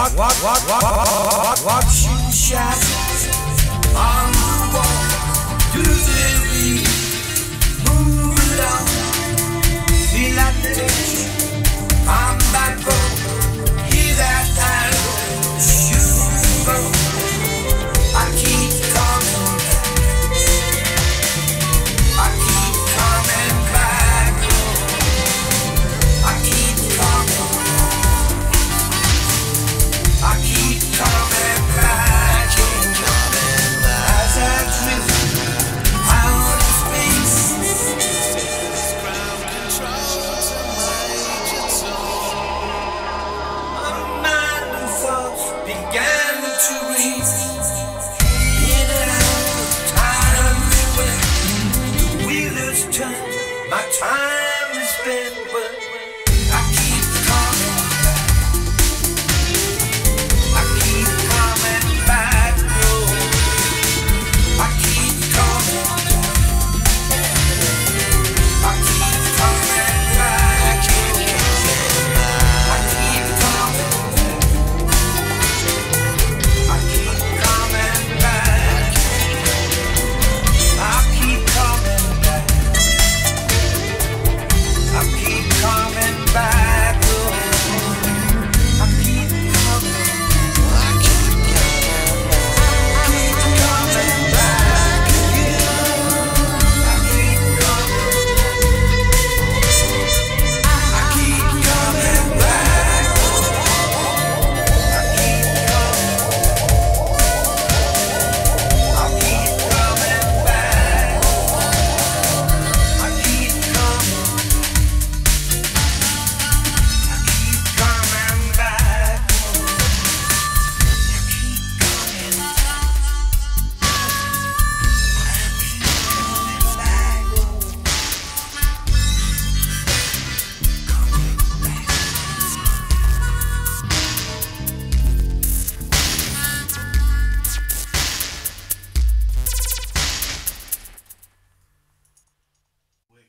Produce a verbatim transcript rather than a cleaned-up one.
What, what, what, what, what, what, watching shadows on the wall. Do they read? Move it on. Feel like this. I'm that road. Hear that arrow. Shoot go. I keep coming. I keep coming back. I keep coming. I keep coming back, keep coming back. As I drift out of space, ground control to Major Tom. My mind and thoughts began to race. In and out of time we went, the wheel has turned. My time is spent, but